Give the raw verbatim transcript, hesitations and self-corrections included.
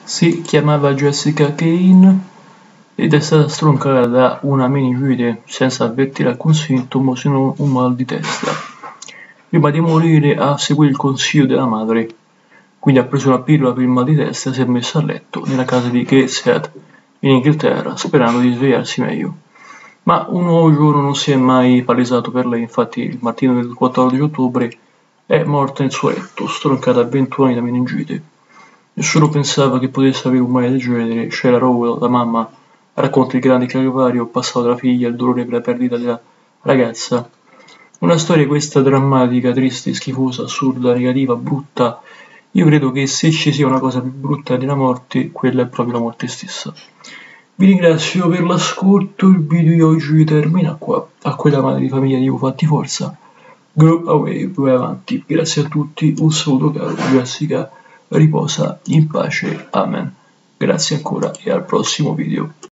Si chiamava Jessica Kane ed è stata stroncata da una meningite senza avvertire alcun sintomo se non un mal di testa. Prima di morire ha seguito il consiglio della madre, quindi ha preso una pillola per il mal di testa e si è messa a letto nella casa di Gateshead in Inghilterra, sperando di svegliarsi meglio. Ma un nuovo giorno non si è mai palesato per lei, infatti il mattino del quattordici ottobre è morta nel suo letto, stroncata a ventun anni da meningite. Nessuno pensava che potesse avere un male del genere. Sheila Rowell, la mamma, racconta il grande calvario passato dalla figlia, il dolore per la perdita della ragazza. Una storia questa drammatica, triste, schifosa, assurda, negativa, brutta. Io credo che se ci sia una cosa più brutta della morte, quella è proprio la morte stessa. Vi ringrazio per l'ascolto, il video di oggi termina qua. A quella madre di famiglia dico fatti forza. Go away, vai avanti. Grazie a tutti, un saluto caro, Jessica. Riposa in pace. Amen. Grazie ancora e al prossimo video.